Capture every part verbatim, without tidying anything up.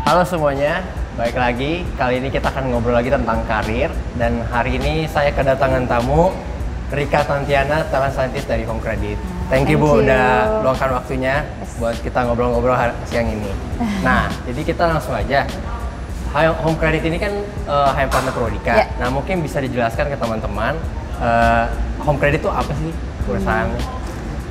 Halo semuanya, baik lagi. Kali ini kita akan ngobrol lagi tentang karir. Dan hari ini saya kedatangan tamu, Rika Tantiana, talent scientist dari Home Credit. Thank you, Thank Bu, you. udah luangkan waktunya Yes. buat kita ngobrol-ngobrol hari- siang ini. Nah, jadi kita langsung aja. Home Credit ini kan uh, H M Partner Prodika. Yeah. Nah, mungkin bisa dijelaskan ke teman-teman, uh, Home Credit itu apa sih perusahaannya?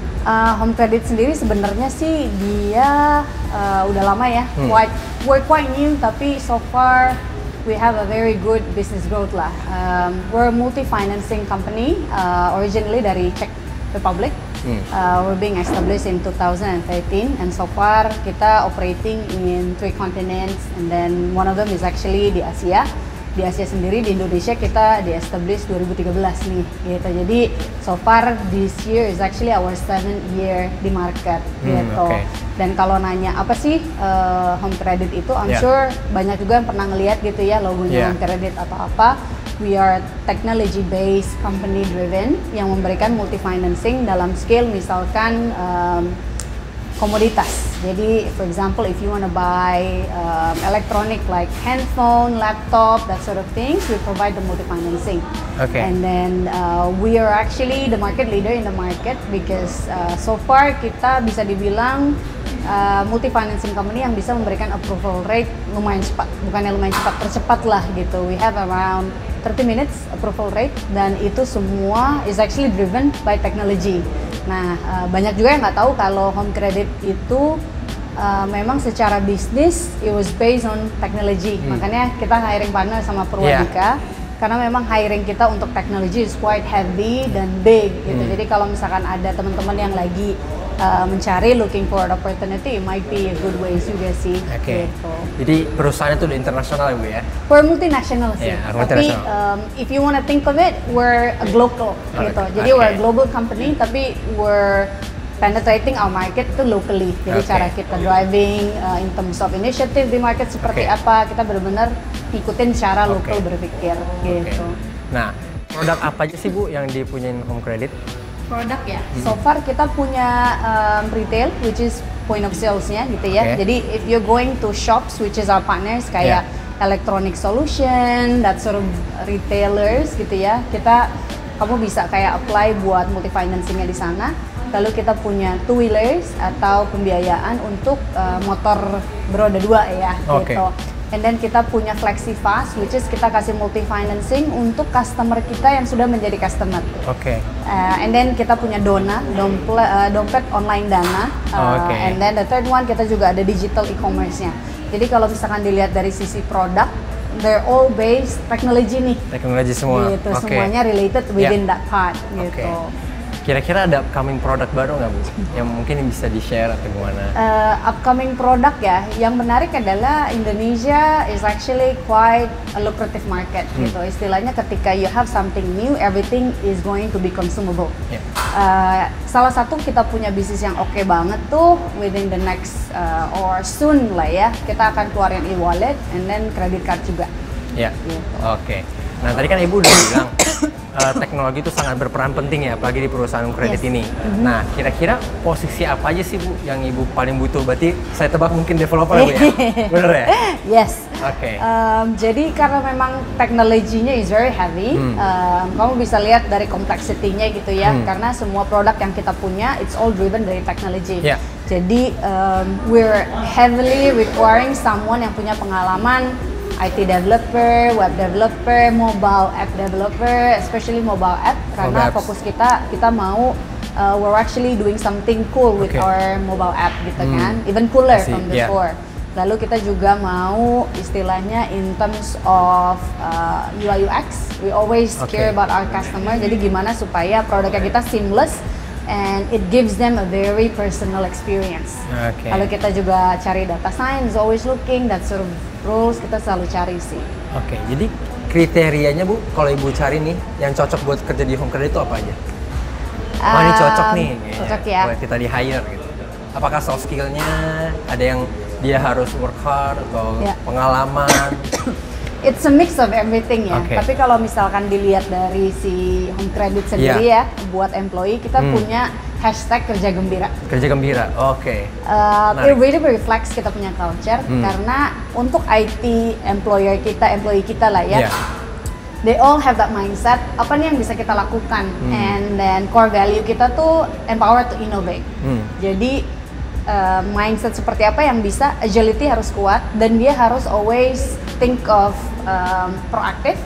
Uh, Home Credit sendiri sebenarnya sih dia uh, udah lama ya, Hmm. quite we're quite new, tapi so far we have a very good business growth lah. Um, we're a multi financing company, uh, originally dari Czech Republic. Hmm. Uh, we're being established in two thousand thirteen, and so far kita operating in three continents, and then one of them is actually di Asia. Di Asia sendiri, di Indonesia kita di-establish dua ribu tiga belas nih, gitu. Jadi so far this year is actually our seventh year di market, Hmm, gitu. okay. Dan kalau nanya apa sih uh, Home Credit itu, I'm Yeah. sure banyak juga yang pernah ngelihat gitu ya logonya Yeah. Home Credit atau apa. We are technology based, company driven yang memberikan multi financing dalam scale misalkan um, komoditas. Jadi, for example, if you want to buy um, electronic like handphone, laptop, that sort of things, we provide the multi financing. Okay. And then uh, we are actually the market leader in the market because uh, so far kita bisa dibilang uh, multi financing company yang bisa memberikan approval rate lumayan cepat, bukannya lumayan cepat, tercepat lah gitu. We have around thirty minutes approval rate, dan itu semua is actually driven by technology. Nah, uh, banyak juga yang nggak tahu kalau Home Credit itu uh, memang secara bisnis it was based on technology. Hmm. Makanya kita hiring partner sama Purwadika, yeah. Karena memang hiring kita untuk teknologi is quite heavy dan big gitu. Hmm. Jadi kalau misalkan ada teman-teman yang lagi uh, mencari looking for an opportunity, it might be a good way juga sih. Oke. Okay. Gitu. Jadi perusahaannya tuh udah internasional ya, Bu ya? We're multinational sih. Yeah, tapi multinational. um, if you wanna think of it, we're a global Oh, gitu. okay. Jadi we're a global company, tapi we're penetrating our market tuh locally. Jadi Okay. cara kita driving uh, in terms of initiative di market seperti Okay. apa, kita benar-benar ngikutin cara Okay. lokal berpikir gitu. Okay. Nah, produk apa aja sih, Bu, yang dipunyain Home Credit? Produk ya. So far kita punya um, retail, which is point of sales-nya gitu ya. Okay. Jadi if you're going to shops, which is our partners kayak Yeah. electronic solution, that sort of retailers gitu ya. Kita kamu bisa kayak apply buat multi financingnya di sana. Lalu kita punya two wheelers atau pembiayaan untuk uh, motor beroda dua ya, Okay. gitu. And then kita punya FlexiFast, which is kita kasih multi financing untuk customer kita yang sudah menjadi customer. Oke. Okay. Uh, and then kita punya Dona, domple, uh, dompet online Dana. Uh, Oh, okay. And then the third one kita juga ada digital e-commerce-nya. Jadi kalau misalkan dilihat dari sisi produk, they're all based teknologi nih. Teknologi semua. Gitu, Oke. semuanya related within Yeah. that part gitu. Oke. Kira-kira ada upcoming produk baru nggak, Bu? Yang mungkin bisa di-share atau gimana? Uh, upcoming product ya, yang menarik adalah Indonesia is actually quite a lucrative market Hmm. gitu. Istilahnya ketika you have something new, everything is going to be consumable. Yeah. Uh, salah satu kita punya bisnis yang oke banget tuh within the next uh, or soon lah ya, kita akan keluarin e-wallet and then credit card juga. Ya, Gitu. oke. Nah, tadi kan Ibu udah bilang uh, teknologi itu sangat berperan penting ya, apalagi di perusahaan kredit Yes. ini. Nah, kira-kira posisi apa aja sih, Bu, yang Ibu paling butuh? Berarti saya tebak mungkin developer ya, Bu ya? Bener ya? Yes. Oke. Um, jadi karena memang teknologinya is very heavy, Hmm. um, kamu bisa lihat dari complexity-nya gitu ya. Hmm. Karena semua produk yang kita punya, it's all driven dari technology. Yeah. Jadi um, we're heavily requiring someone yang punya pengalaman I T developer, web developer, mobile app developer, especially mobile app. Karena Mobile apps. fokus kita, kita mau uh, we're actually doing something cool with Okay. our mobile app gitu Hmm. kan, even cooler I see. from Yeah. before. Lalu kita juga mau istilahnya in terms of uh, U I U X, we always Okay. care about our customer. Jadi gimana supaya produknya kita seamless and it gives them a very personal experience. Oke. Lalu kita juga cari data science, always looking, that sort of roles kita selalu cari sih. Oke, jadi kriterianya, Bu, kalau Ibu cari nih yang cocok buat kerja di Home Credit itu apa aja? Wah, ini cocok Um, nih, Cocok ya. buat kita di hire gitu. Apakah soft skill-nya ada yang dia harus work hard atau Ya. pengalaman? It's a mix of everything ya. Okay. Tapi kalau misalkan dilihat dari si Home Credit sendiri Yeah. ya, buat employee kita Hmm. punya hashtag kerja gembira. Kerja gembira, oke. Okay. Uh, it really reflects kita punya culture hmm. karena untuk I T employer kita, employee kita lah ya, yeah. they all have that mindset. Apa nih yang bisa kita lakukan? Hmm. And then core value kita tuh empower to innovate. Hmm. Jadi uh, mindset seperti apa yang bisa, agility harus kuat dan dia harus always think of um, proaktif.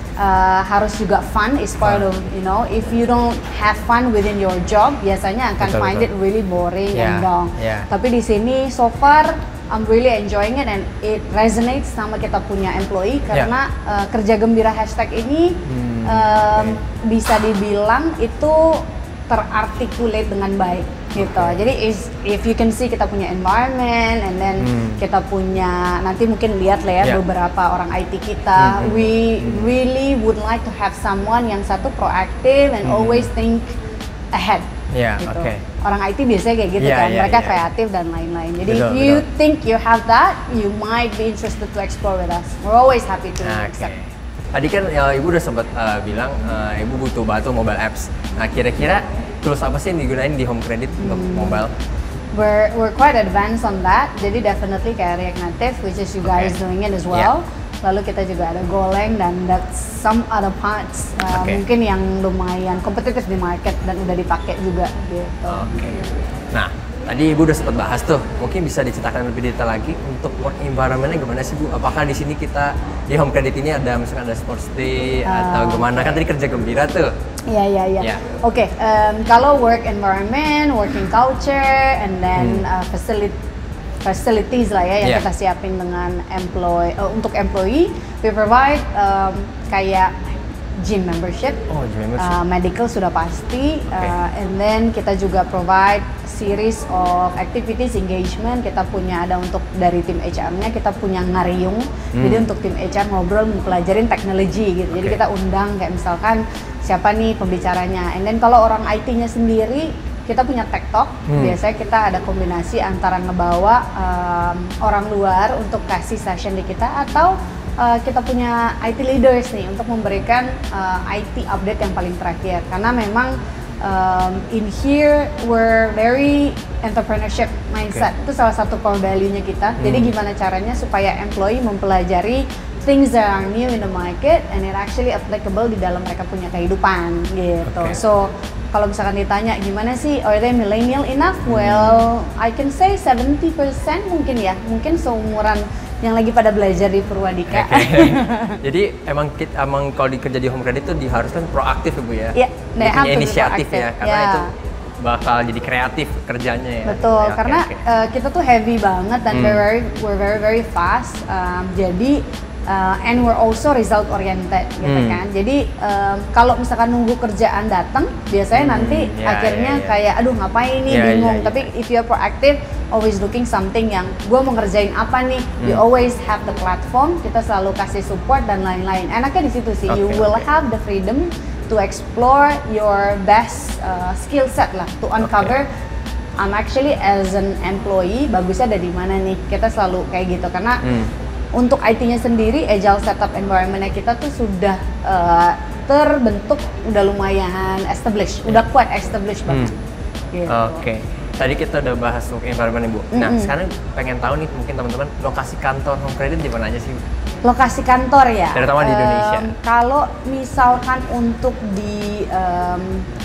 Uh, harus juga fun is part fun. of, you know, if you don't have fun within your job, biasanya akan betul, find betul. it really boring yeah, and dull. Yeah. Tapi di sini so far I'm really enjoying it and it resonates sama kita punya employee karena yeah. uh, kerja gembira hashtag ini hmm, um, okay. bisa dibilang itu terarticulate dengan baik gitu. Okay. Jadi is, if you can see kita punya environment and then hmm. kita punya, nanti mungkin lihat lah ya yeah. beberapa orang I T kita, hmm. we hmm. really would like to have someone yang satu proactive and hmm. always think ahead. Yeah, gitu. Okay. Orang I T biasanya kayak gitu yeah, kan, yeah, mereka yeah. kreatif dan lain-lain. Jadi betul, if you betul. think you have that, you might be interested to explore with us. We're always happy to okay. accept. Tadi kan ya, Ibu udah sempat uh, bilang uh, Ibu butuh bantu mobile apps. Nah, kira-kira tools apa sih yang digunain di Home Credit hmm. untuk mobile? We're we're quite advanced on that. Jadi definitely kayak React Native, which is you guys okay. doing it as well. Yeah. Lalu kita juga ada Golang dan that's some other parts uh, okay. mungkin yang lumayan kompetitif di market dan udah dipakai juga gitu. Oke. Okay. Nah, tadi Ibu udah sempat bahas tuh, mungkin bisa diceritakan lebih detail lagi untuk work environment-nya gimana sih Bu? Apakah di sini kita di Home Credit ini ada misalkan ada sports day uh, atau gimana? Kan tadi kerja gembira tuh. Iya, iya, iya. Oke, okay, um, kalau work environment, working culture, and then hmm. uh, facility facilities lah ya yang yeah. kita siapin dengan employee uh, untuk employee, we provide um, kayak gym membership, oh, gym membership. Uh, medical sudah pasti, okay. uh, and then kita juga provide series of activities engagement. Kita punya ada untuk dari tim H R-nya, kita punya ngariung, hmm. jadi untuk tim H R ngobrol mempelajarin teknologi gitu. Okay. Jadi kita undang kayak misalkan siapa nih pembicaranya, and then kalau orang I T-nya sendiri kita punya tech talk. Hmm. Biasanya kita ada kombinasi antara ngebawa um, orang luar untuk kasih session di kita atau Uh, kita punya I T leaders nih untuk memberikan uh, I T update yang paling terakhir karena memang um, in here we're very entrepreneurship mindset. Okay. Itu salah satu core value-nya kita. Hmm. Jadi gimana caranya supaya employee mempelajari things that are new in the market and it actually applicable di dalam mereka punya kehidupan gitu. Okay. So kalau misalkan ditanya gimana sih, are they millennial enough? Hmm. Well, I can say seventy percent mungkin ya, mungkin seumuran yang lagi pada belajar di Purwadika. Okay. Jadi emang kita, emang kalau dikerja di Home Credit itu diharuskan proaktif ya Bu ya? Iya, yeah, punya inisiatif ya, karena yeah. itu bakal jadi kreatif kerjanya ya. Betul, ya, karena okay, okay. Uh, kita tuh heavy banget dan hmm. we're very we're very very fast. Um, jadi uh, and we're also result oriented gitu hmm. kan. Jadi um, kalau misalkan nunggu kerjaan datang, biasanya hmm, nanti yeah, akhirnya yeah, yeah. kayak aduh ngapain nih yeah, bingung. Yeah, yeah. Tapi if you're proactive, always looking something yang gue mau ngerjain apa nih, hmm. we always have the platform, kita selalu kasih support dan lain-lain. Enaknya di situ sih, okay, you will okay. have the freedom to explore your best uh, skill set lah, to uncover. Okay. I'm actually as an employee bagusnya ada di mana nih, kita selalu kayak gitu karena hmm. untuk I T-nya sendiri, agile setup environment-nya kita tuh sudah uh, terbentuk, udah lumayan established, udah quite established banget. Hmm. Gitu. Oke. Okay. Tadi kita udah bahas untuk environment Ibu. Nah, mm-hmm. sekarang pengen tahu nih mungkin teman-teman lokasi kantor Home Credit di mana aja sih? Lokasi kantor ya? Terutama di um, Indonesia. Kalau misalkan untuk di um,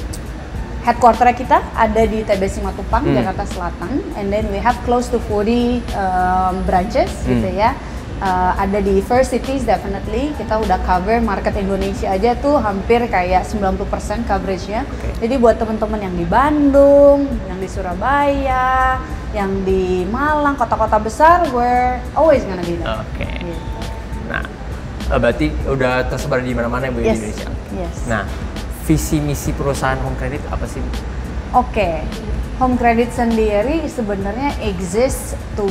headquarter kita ada di T B Simatupang, hmm. Jakarta Selatan, and then we have close to forty um, branches hmm. gitu ya. Uh, ada di First Cities definitely, kita udah cover market Indonesia aja tuh hampir kayak sembilan puluh persen coveragenya. Okay. Jadi buat teman-teman yang di Bandung, yang di Surabaya, yang di Malang, kota-kota besar, we're always gonna be there. Oke. Okay. Gitu. Nah, berarti udah tersebar di mana-mana Bu yes. di Indonesia. Yes. Nah, visi misi perusahaan Home Credit apa sih? Oke, okay. Home Credit sendiri sebenarnya exists to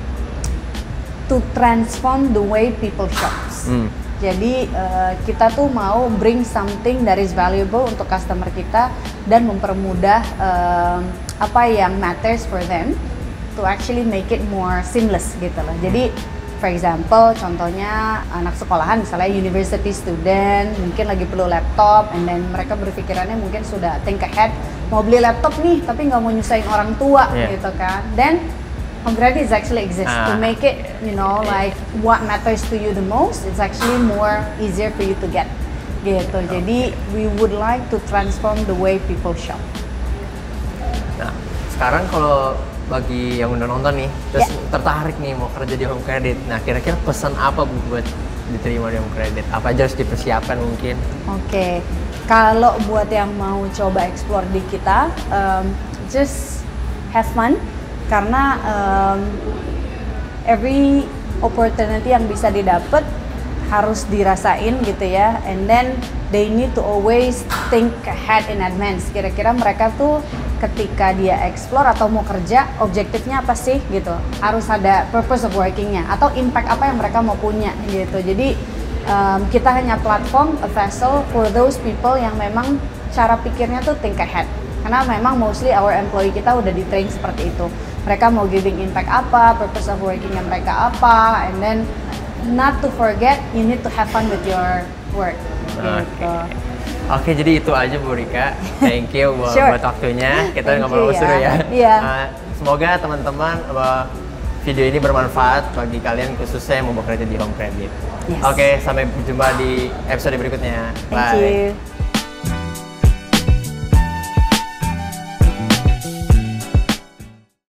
to transform the way people shops. Hmm. Jadi uh, kita tuh mau bring something that is valuable untuk customer kita dan mempermudah uh, apa yang matters for them to actually make it more seamless gitu loh. Jadi for example, contohnya anak sekolahan, misalnya university student, mungkin lagi perlu laptop, and then mereka berpikirannya mungkin sudah think ahead, mau beli laptop nih, tapi nggak mau nyusahin orang tua, yeah. gitu kan. Then home credit is actually exists ah. to make it, you know, like what matters to you the most. It's actually more easier for you to get, gitu. Okay. Jadi we would like to transform the way people shop. Nah, sekarang kalau bagi yang udah nonton nih, terus yeah. tertarik nih mau kerja di home credit. Nah, kira-kira pesan apa Bu buat diterima di home credit? Apa aja harus dipersiapkan mungkin? Oke, okay. Kalau buat yang mau coba explore di kita, um, just have fun. Karena um, every opportunity yang bisa didapat harus dirasain gitu ya, and then they need to always think ahead in advance. Kira-kira mereka tuh ketika dia explore atau mau kerja, objektifnya apa sih gitu, harus ada purpose of workingnya atau impact apa yang mereka mau punya gitu. Jadi um, kita hanya platform, a vessel for those people yang memang cara pikirnya tuh think ahead, karena memang mostly our employee kita udah di train seperti itu. Mereka mau giving impact apa, purpose of workingnya mereka apa, and then not to forget, you need to have fun with your work. Oke, gitu. Oke, jadi itu aja Bu Rika. Thank you buat, sure. buat waktunya. Kita ngobrol seru ya. Yeah. Uh, semoga teman-teman uh, video ini bermanfaat bagi kalian khususnya yang mau bekerja di home credit. Yes. Oke, sampai berjumpa di episode berikutnya. Thank Bye. you.